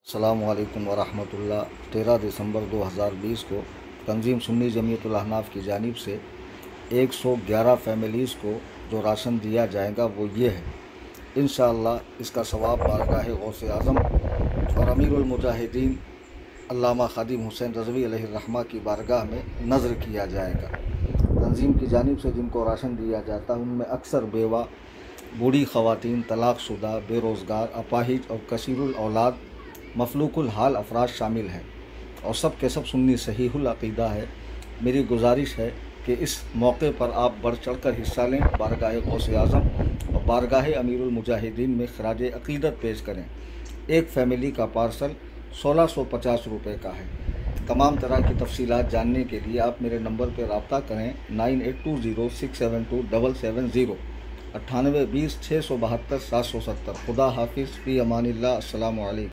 अस्सलामुअलैकुम वरहमतुल्लाह। 13 दिसंबर 2020 को तंजीम सुन्नी जमीयतुल अहनाफ की जानिब से 111 फैमिलीज़ को जो राशन दिया जाएगा वो ये है। इंशाअल्लाह इसका सवाब बारगाह गौसे आज़म और अमीरुल मुजाहिदीन अल्लामा खादिम हुसैन रज़वी अलैहिर्रहमा की बारगाह में नज़र किया जाएगा। तंजीम की जानिब से जिनको राशन दिया जाता है उनमें अक्सर बेवा, बूढ़ी ख़वातीन, तलाक़शुदा, बेरोज़गार, अपाहिज और कसीरुल औलाद मफलूकुल हाल अफराद शामिल हैं और सब के सब सुन्नी सहीहुल अक़ीदा है। मेरी गुजारिश है कि इस मौके पर आप बढ़ चढ़ कर हिस्सा लें, बारगाह गौसे आज़म और बारगाह अमीरुल मुजाहिदीन में खराज अक़ीदत पेश करें। एक फैमिली का पार्सल 1650 रुपये का है। तमाम तरह की तफसीलात जानने के लिए आप मेरे नंबर पर रब्ता करें 9820672770 9820 672 770। खुदा हाफिज़, फ़ी अमानिल्लाह। अस्सलामु अलैकुम।